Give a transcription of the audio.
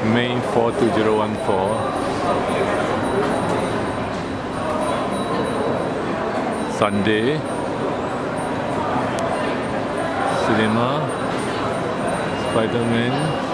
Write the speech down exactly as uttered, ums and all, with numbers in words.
May fourth, two thousand fourteen. Sunday. Cinema. Spiderman.